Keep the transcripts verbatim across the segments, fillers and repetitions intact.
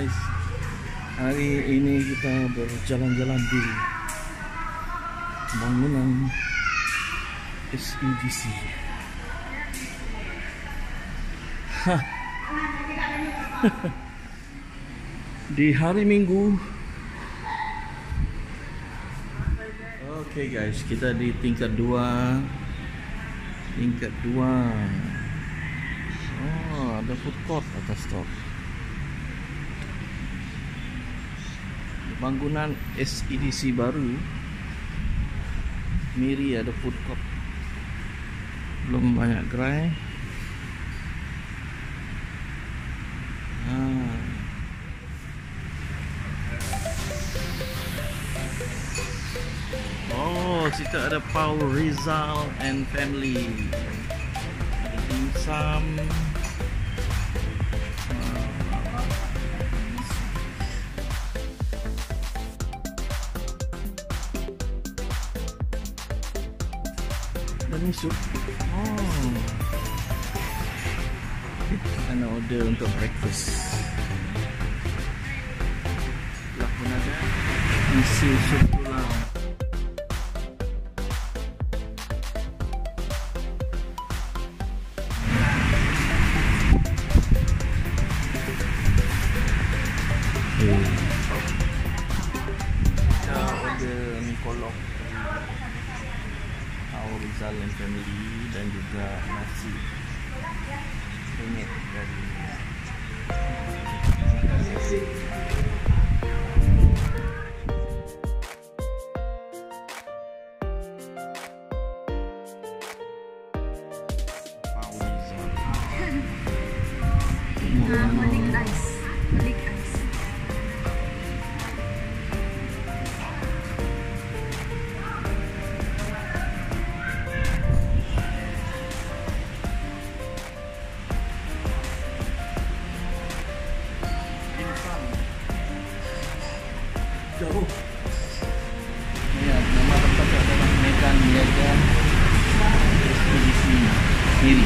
guys, hari ini kita berjalan-jalan di bangunan S E D C. Di hari Minggu. Oke okay guys, kita di tingkat dua. Tingkat dua. Oh, ada food court atas top. Bangunan S E D C baru. Miri ada food court. Belum banyak gerai. Ah. Oh, situ ada Paul Rizal and family. Ada dimsum. Ini sup. Oh. Ana order untuk breakfast. Sebelah pun ada isi sup tulang. Okay. Kita order mie kolok Rizal and family dan juga nasi penyet dari Paul Rizal. Balik ice, balik ice. Jauh. Ya, nama tempat adalah Medan Niaga S E D C Miri.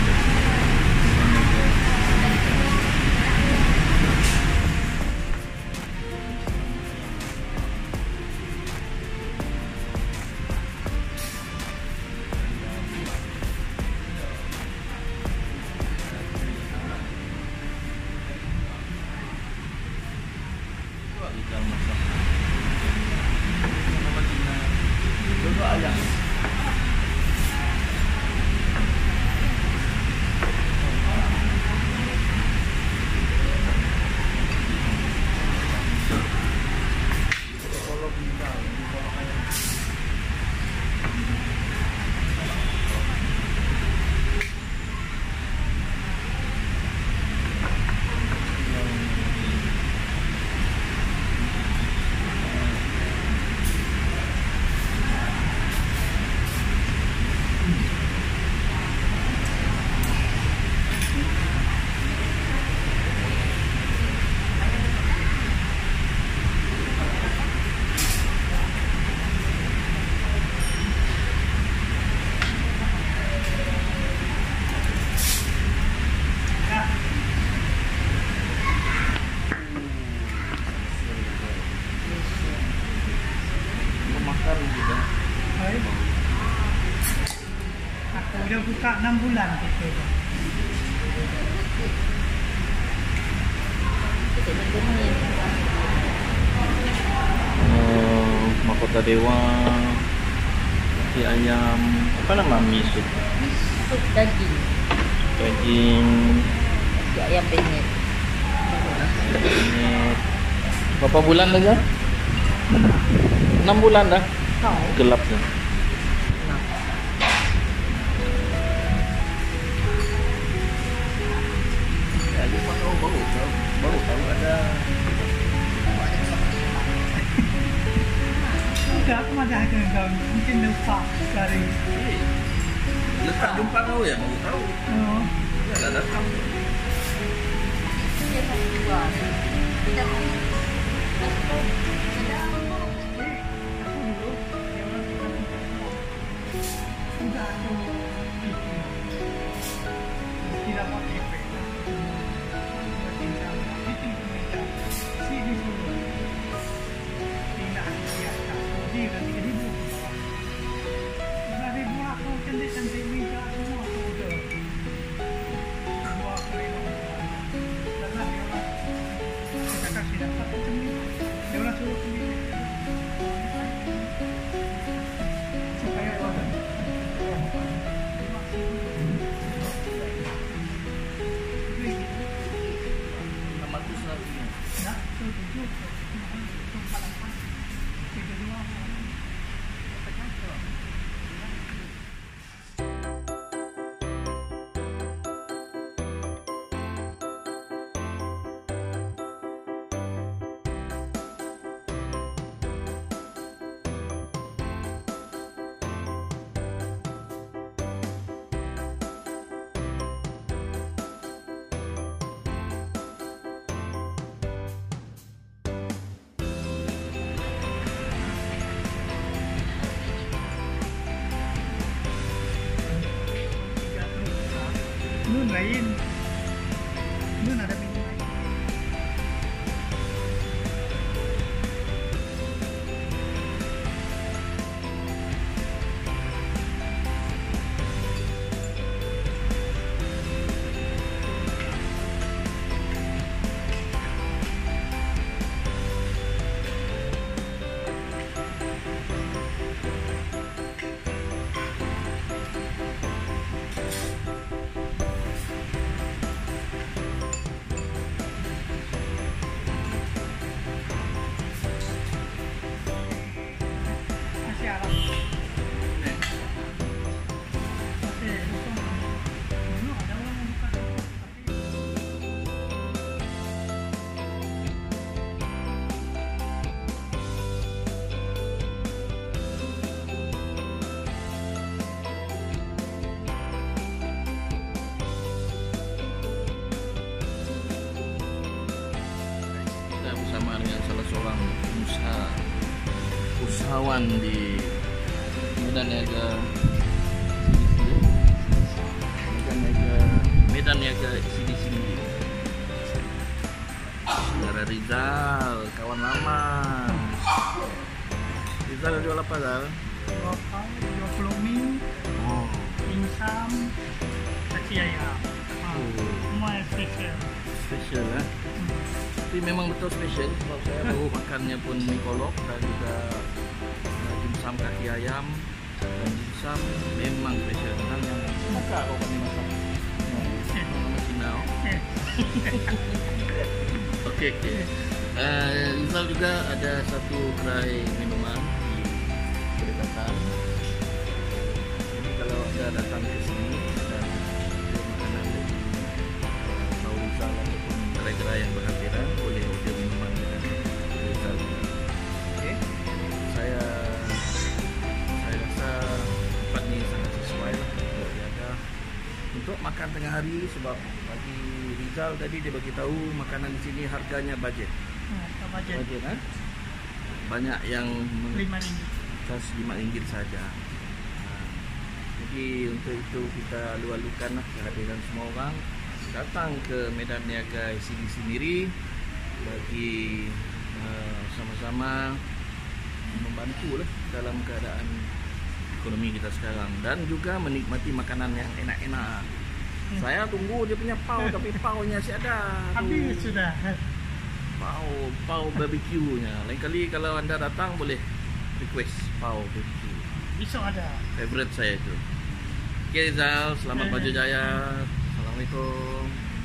Rizal masak. Nama Cina. Dua ayam. Kalau bisa, kalau ayam. Aku udah buka enam bulan gitu. Oh, Mahkota Dewa, nasi ayam, apa nama mie sup? Sup daging. Daging, Nasi ayam penyet. penyet. Berapa bulan dah? Enam bulan dah. Kau. Gelap dah. Ya, lupa tahu baru tahu, baru tahu ada. Enggak, aku masih ada kau. Mungkin lupa sekali. Letak jumpa kau ya, baru tahu. Oh. Ya, dah datang. Dia tak jual. Tidak. Tidak mau Nasi di sini. Tidak biasa. Dia kan tiga ribu. Tiga ribu aku cantik-cantik meja semua aku udah. Dua kilo. Karena dia orang kita kasih dapat macam ni. Dia orang suruh sendiri. Supaya orang nak tujuh empat lapan tiga dua Nun lain, nun ada minum lain. Masih alam. Masih lupa. Dulu ada orang yang buka. Tapi Kita bersama dengan salah seorang usaha usahawan di Medan Niaga Medan Niaga Medan Niaga S D C Saudara Rizal, kawan lama. Rizal jual apa, Zal? lokal, dua puluh mie, Oh, pinsam, kaki ayam. Ah, Oh. semua yang spesial. spesial lah. Tapi memang betul spesial sebab saya baru makannya pun mie kolok dan juga uh, dimsum kaki ayam dan dimsum memang spesial. Dan yang suka kau kami masak. Eh, Nama Cina. Oh. eh. Okey, okey. Uh, Rizal juga ada satu gerai minuman di berdekatan. Jadi kalau anda datang ke sini dan ada makanan dari uh, Tahu Rizal ataupun gerai-gerai yang berhampiran, boleh order minuman dengan Rizal. Okey. Saya saya rasa tempat ni sangat sesuai lah untuk diada untuk makan tengah hari sebab bagi Rizal tadi dia bagi tahu makanan di sini harganya budget. Ah, tak bajet. Budget kan? Banyak yang Lima ringgit. mengas lima ringgit saja. Ha, jadi untuk itu kita lu-alukan lah kehadiran semua orang datang ke Medan Niaga S D C Miri bagi uh, sama-sama membantu lah dalam keadaan ekonomi kita sekarang dan juga menikmati makanan yang enak-enak. Saya tunggu dia punya pau tapi paunya masih ada. Habis Tuh. sudah. Pau, pau barbecue-nya. Lain kali kalau anda datang boleh request pau barbecue. Besok ada. Favorite saya itu. Okay Rizal, selamat Eh. Baju Jaya. Assalamualaikum.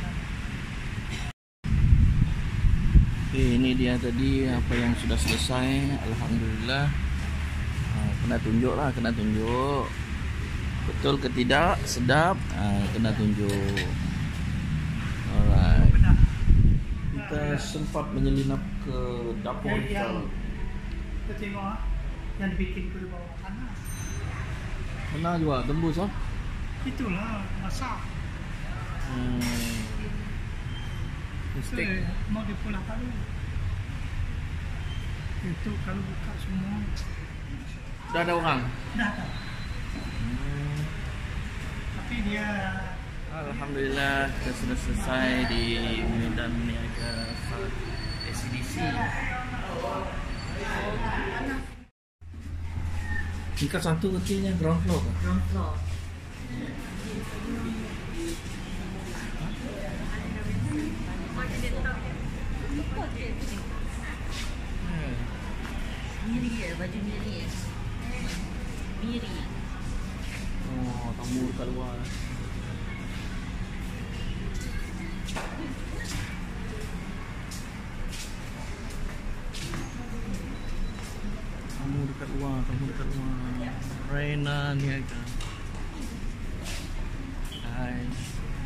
Okay, ini dia tadi apa yang sudah selesai. Alhamdulillah. Ha, kena tunjuk lah, kena tunjuk. Betul ke tidak? Sedap? Ha, kena tunjuk. Alright. Benar. Kita sempat menyelinap ke dapur Yang, yang Rizal. kita tengok ah, yang dibikin ke bawah panas. Pernah juga tembus ah. Itulah masak. Hmm. Itu Steak. mau dipulang kalau. Itu kalau buka semua Dah ada orang. dah ada. Hmm. Tapi dia Alhamdulillah kita sudah selesai di Medan Niaga S D C Tingkat satu ketinya ground floor kan? Ground floor. Hmm. Miri ya, baju miri ya. Miri. Oh, tamu dekat luar. Tamu dekat luar, tamu dekat luar. Reina Niaga. Guys.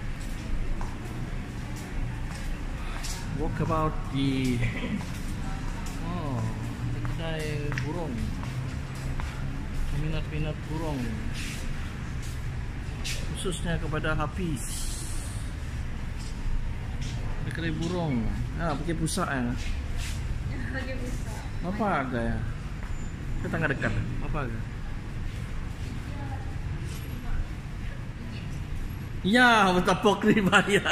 Walk about di oh, kedai burung. Minat-minat burung. Khususnya kepada Hafiz. Di kedai burung. Ah, pakai pusat ya. Pakai busa. Apa harga ya? Kita tengah dekat. Apa harga? Ya, betapa kriba dia.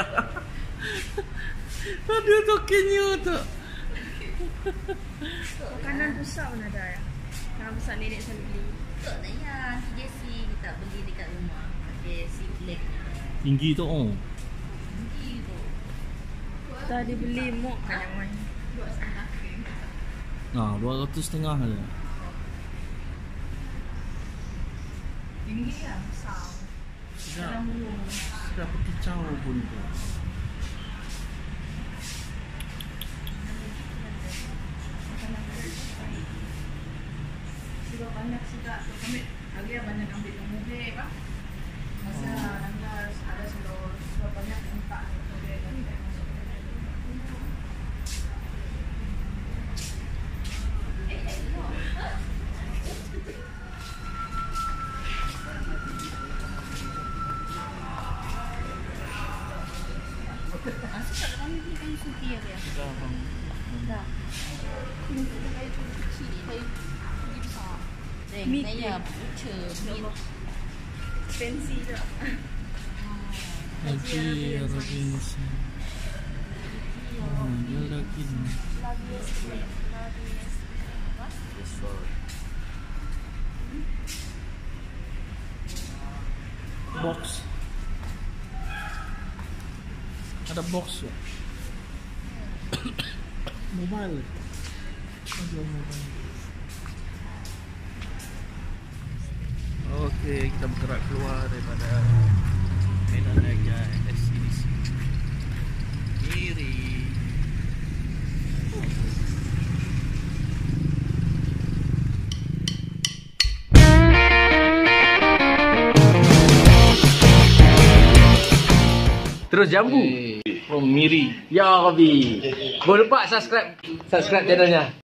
Aduh, tokennya tu. Makanan pusat pun ada ya. Makanan pusat nenek selalu beli. Tak nak ya, Aunty Jessie kita beli dekat rumah. Pakai sibling. Tinggi tu oh. Tinggi tu. Tadi beli mok kan yang main. Nah, dua ratus setengah aja. Tinggi ya, besar. Sudah, sudah berkicau pun tu. Sudah banyak sudah kami agak banyak ambil yang muda pak. Masa anda ada sudah sudah banyak minta muda kan. Masuk kat dalam ni kayu suti ya dia. Sudah bang. Dah. Ini kita kayu kecil, kayu kayu besar. Dan Meat saya dia. butcher meat. Fancy tak? Haji Robinson. Oh, dia lagi ni. Box. Ada box ya. Mobile. Ada mobile. Okey, kita bergerak keluar daripada Medan Niaga S C D C. Miri. Terus jambu. Hey, from Miri. Ya Rabbi. Boleh lupa subscribe subscribe channelnya.